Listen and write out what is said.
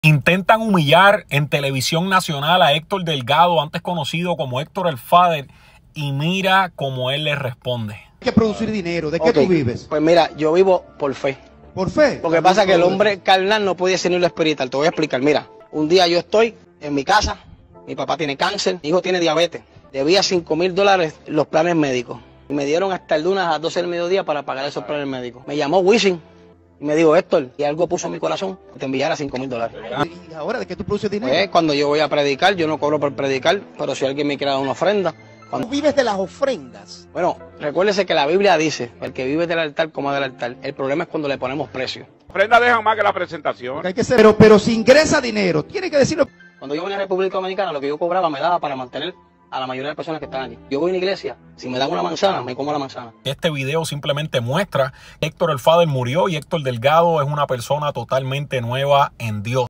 Intentan humillar en televisión nacional a Héctor Delgado, antes conocido como Héctor el Father, y mira cómo él les responde. Hay que producir dinero. ¿De qué tú vives? Pues mira, yo vivo por fe. ¿Por fe? Lo que pasa es que el hombre carnal no puede ser ni lo espiritual. Te voy a explicar. Mira, un día yo estoy en mi casa, mi papá tiene cáncer, mi hijo tiene diabetes. Debía $5,000 los planes médicos. Y me dieron hasta el lunes a las 12 del mediodía para pagar esos planes médicos. Me llamó Wisin y me dijo, Héctor, y algo puso en mi corazón, que te enviara $5,000. ¿Y ahora de qué tú produces dinero? Pues cuando yo voy a predicar, yo no cobro por predicar, pero si alguien me quiere dar una ofrenda. ¿Tú vives de las ofrendas? Bueno, recuérdese que la Biblia dice, el que vive del altar coma del altar. El problema es cuando le ponemos precio. Ofrenda dejan más que la presentación. Hay que ser, pero si ingresa dinero, tiene que decirlo. Cuando yo venía a la República Dominicana, lo que yo cobraba me daba para mantener a la mayoría de las personas que están aquí. Yo voy a una iglesia, si me dan una manzana, me como la manzana. Este video simplemente muestra que Héctor el Father murió y Héctor Delgado es una persona totalmente nueva en Dios.